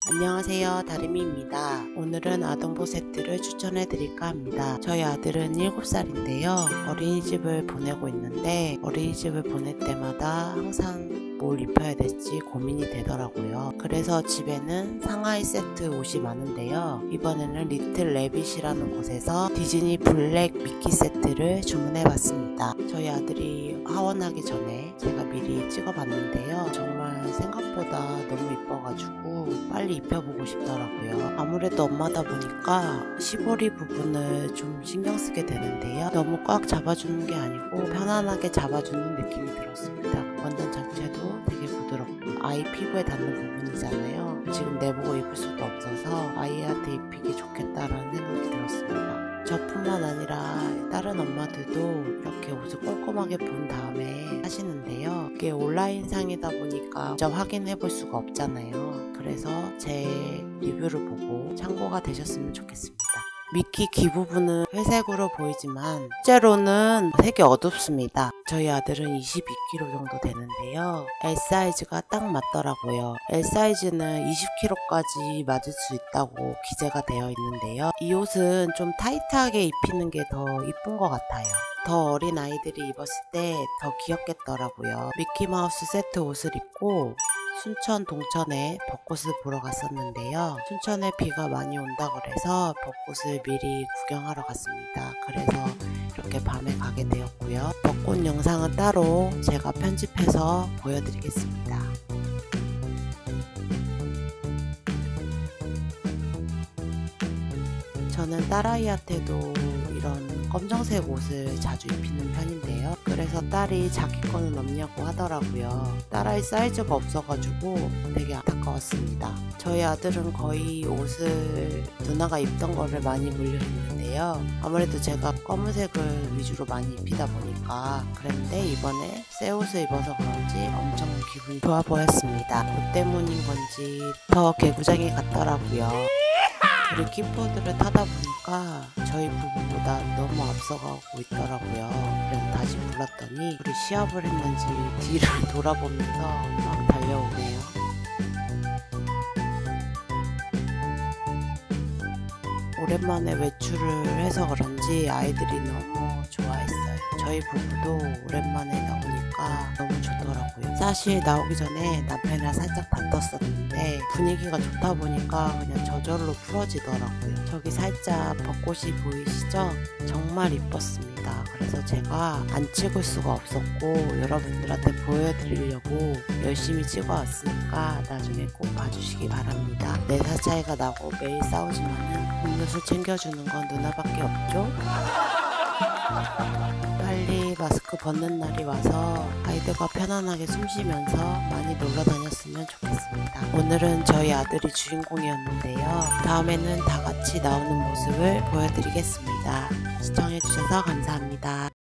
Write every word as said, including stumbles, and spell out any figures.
안녕하세요, 다림이입니다. 오늘은 아동보 세트를 추천해 드릴까 합니다. 저희 아들은 일곱 살인데요 어린이집을 보내고 있는데 어린이집을 보낼 때마다 항상 뭘 입혀야 될지 고민이 되더라고요. 그래서 집에는 상하이 세트 옷이 많은데요 이번에는 리틀 레빗이라는 곳에서 디즈니 블랙 미키 세트를 주문해 봤습니다. 저희 아들이 하원하기 전에 제가 미리 찍어 봤는데요 정말 생각보다 너무 이뻐가지고 빨리 입혀보고 싶더라고요. 아무래도 엄마다 보니까 시보리 부분을 좀 신경 쓰게 되는데요 너무 꽉 잡아주는 게 아니고 편안하게 잡아주는 느낌이 들었습니다. 원단 자체도 되게 부드럽고 아이 피부에 닿는 부분이잖아요. 지금 내보고 입을 수도 없어서 아이한테 입히기 좋겠다라는 생각이 들었습니다. 저뿐만 아니라 다른 엄마들도 이렇게 옷을 꼼꼼하게 본 다음에 하시는데요 이게 온라인 상이다 보니까 직접 확인해 볼 수가 없잖아요. 그래서 제 리뷰를 보고 참고가 되셨으면 좋겠습니다. 미키 귀 부분은 회색으로 보이지만 실제로는 색이 어둡습니다. 저희 아들은 이십이 킬로그램 정도 되는데요 엘 사이즈가 딱 맞더라고요. 엘 사이즈는 이십 킬로그램까지 맞을 수 있다고 기재가 되어 있는데요 이 옷은 좀 타이트하게 입히는 게 더 이쁜 것 같아요. 더 어린 아이들이 입었을 때 더 귀엽겠더라고요. 미키마우스 세트 옷을 입고 순천 동천에 벚꽃을 보러 갔었는데요 순천에 비가 많이 온다 그래서 벚꽃을 미리 구경하러 갔습니다. 그래서 이렇게 밤에 가게 되었고요 벚꽃 영상은 따로 제가 편집해서 보여드리겠습니다. 저는 딸아이한테도 이런 검정색 옷을 자주 입히는 편인데요 그래서 딸이 자기 거는 없냐고 하더라고요. 딸아이 사이즈가 없어가지고 되게 안타까웠습니다. 저희 아들은 거의 옷을 누나가 입던 거를 많이 물려 입는데요 아무래도 제가 검은색을 위주로 많이 입히다 보니까 그랬는데 이번에 새 옷을 입어서 그런지 엄청 기분이 좋아 보였습니다. 옷 때문인 건지 더 개구쟁이 같더라고요. 우리 킥보드를 타다 보니까 저희 부부보다 너무 앞서가고 있더라고요. 그래서 다시 불렀더니 우리 시합을 했는지 뒤를 돌아보면서 막 달려오네요. 오랜만에 외출을 해서 그런지 아이들이 너무 좋아했어요. 저희 부부도 오랜만에 나오니까 너무 좋더라고요. 사실 나오기 전에 남편이랑 살짝 다퉜었는데 분위기가 좋다 보니까 그냥 저절로 풀어지더라고요. 저기 살짝 벚꽃이 보이시죠? 정말 이뻤습니다. 그래서 제가 안 찍을 수가 없었고 여러분들한테 보여드리려고 열심히 찍어왔으니까 나중에 꼭 봐주시기 바랍니다. 네 살 차이가 나고 매일 싸우지만은 음료수 챙겨주는 건 누나밖에 없죠? 빨리 마스크 벗는 날이 와서 아이들과 편안하게 숨 쉬면서 많이 놀러 다녔으면 좋겠습니다. 오늘은 저희 아들이 주인공이었는데요 다음에는 다 같이 나오는 모습을 보여드리겠습니다. 시청해주셔서 감사합니다.